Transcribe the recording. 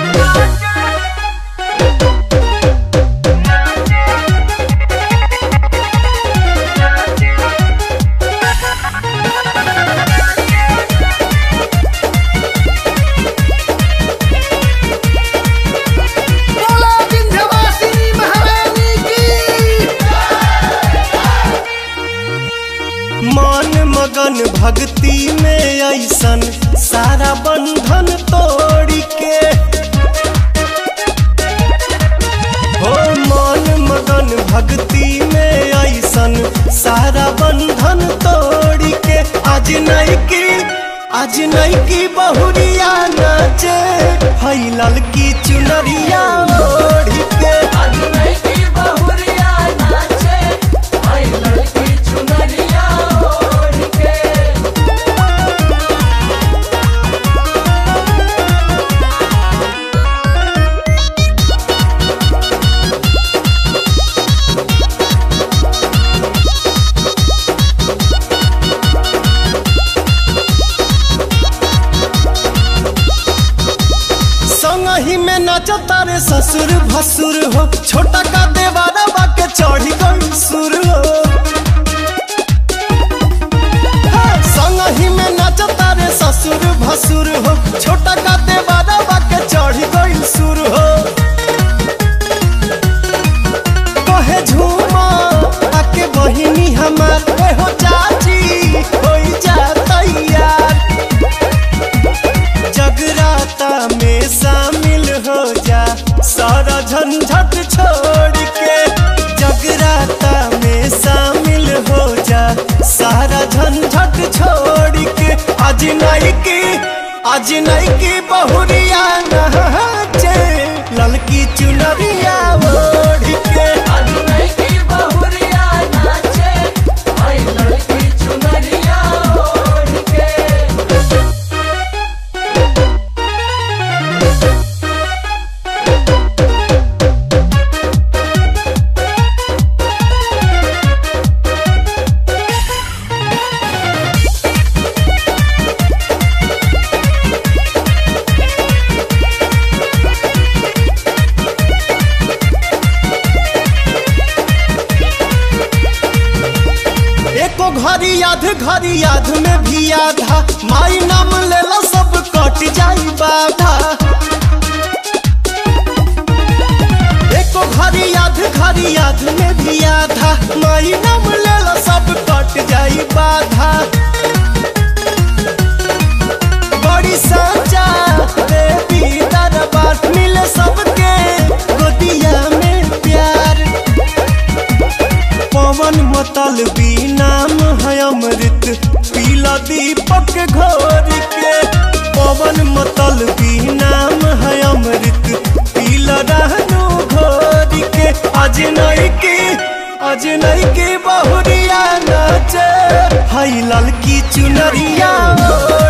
मगन भक्ति में ऐसन सारा बंधन तोड़ के हो मन मगन भक्ति में ऐसन सारा बंधन तोड़ के आज नहीं की बहुरिया नाचे हई ललकी चुनरिया ओढ़ के आज नहीं की बहुरिया नाचे हई ललकी चुनरिया ओढ़ के। संगही में नाचो तारे ससुर भसुर हो छोटा का देवारा बाके चढ़ी गई सुर हो संगही में नाचो तारे ससुर भसुर हो छोटा का देवारा बाके चढ़ी गई सुर हो कहे झूमा आके बहिनी हमार हो चाची हो जा तैयार जगराता में शामिल हो जा सारा झंझट छोड़ के जगराता में शामिल हो जा सारा झंझट छोड़ के आज नहीं की बहुरिया नाचे ललकी चुनरिया ओढ़ के आज नहीं की बहुरिया नाचे हई ललकी चुनरिया ओढ़ के। एको घड़ी याद में भी आधा माई नाम लेला सब कट जाई बाधा एको घड़ी याद में भी आधा माई नाम लेला सब कट जाई बाधा बड़ी साचा देवी दरबार मिले सबके गोदिया में प्यार पवन मतलबी नाम है अमृत पीला दीपक घोर के पवन मतलबी नाम है अमृत पीला रहनु घोर के आज नहीं की बहुरिया नाचे हई ललकी चुनरिया।